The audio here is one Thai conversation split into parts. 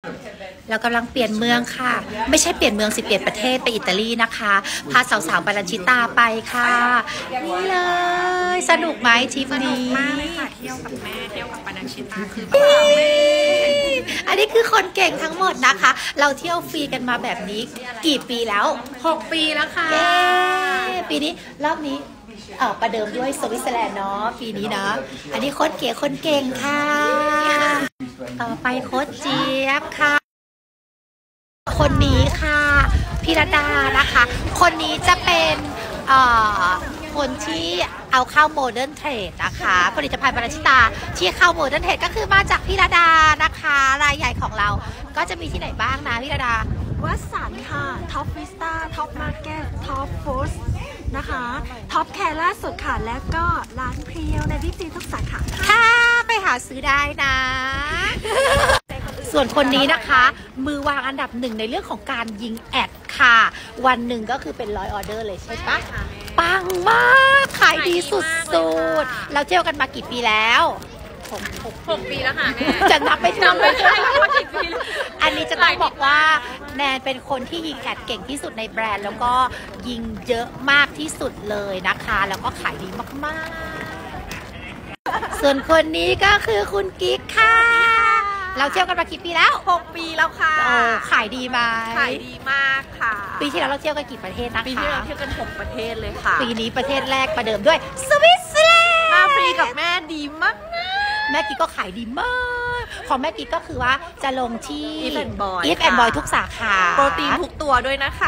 เรากำลังเปลี่ยนเมืองค่ะไม่ใช่เปลี่ยนเมืองสิเปลี่ยนประเทศไปอิตาลีนะคะพาสาวๆบาลันชิตาไปค่ะนี่เลยสนุกไหมทริปนี้มากเลยค่ะเที่ยวกับแม่เที่ยวกับบาลันชิตาคืออันนี้คือคนเก่งทั้งหมดนะคะเราเที่ยวฟรีกันมาแบบนี้กี่ปีแล้ว 6 ปีแล้วค่ะปีนี้รอบนี้ประเดิมด้วยสวิตเซอร์แลนด์เนาะปีนี้เนาะอันนี้โค้ชเก๋คนเก่งค่ะต่อไปโค้ชเจี๊ยบค่ะคนนี้ค่ะพิรดานะคะคนนี้จะเป็นคนที่เอาเข้าโมเดิร์นเทรดนะคะผลิตภัณฑ์บาลันชิตาที่เข้าโมเดิร์นเทรดก็คือมาจากพิรดานะคะรายใหญ่ของเราก็จะมีที่ไหนบ้างนะพิรดาวัดสันค่ะท็อปวิสตาท็อปมาร์เก็ตท็อปฟู้ดนะคะท็อปแคร์ล่าสุดค่ะแล้วก็ร้านเพรียวในบิ๊กซีทุกสาขาค่ะไปหาซื้อได้นะ ส่วนคนนี้นะคะมือวางอันดับหนึ่งในเรื่องของการยิงแอดค่ะวันหนึ่งก็คือเป็น100 ออเดอร์เลยใช่ปะปังมากขายดีสุดๆเราเที่ยวกันมากี่ปีแล้ว 6 ปีแล้วค่ะแม่จะนับไม่ถูกไม่ใช่ว่ากี่ปีอันนี้จะต้องบอกว่าแนนเป็นคนที่ยิงแอดเก่งที่สุดในแบรนด์แล้วก็ยิงเยอะมากที่สุดเลยนะคะแล้วก็ขายดีมากๆส่วนคนนี้ก็คือคุณกิ๊กค่ะเราเที่ยวกันมากี่ปีแล้ว 6 ปีแล้วค่ะขายดีไหมขายดีมากค่ะปีที่แล้วเราเที่ยวกันกี่ประเทศนะคะปีที่เราเที่ยวกัน6 ประเทศเลยค่ะปีนี้ประเทศแรกประเดิมด้วยสวิตเซอร์แลนด์มาฟรีกับแม่ดีมากแม่กิ๊กก็ขายดีมากของแม่กิ๊กก็คือว่าจะลงที่ If and Boy If and Boy ทุกสาขาโปรตีนทุกตัวด้วยนะคะ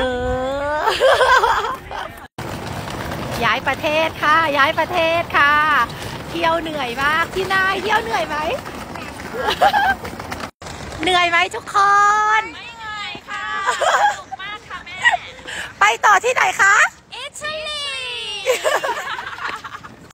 ย้ายประเทศค่ะย้ายประเทศค่ะเที่ยวเหนื่อยมากที่นายเที่ยวเหนื่อยไหมเหนื่อยไหมทุกคนไม่เหนื่อยค่ะสนุกมากค่ะแม่ไปต่อที่ไหนคะ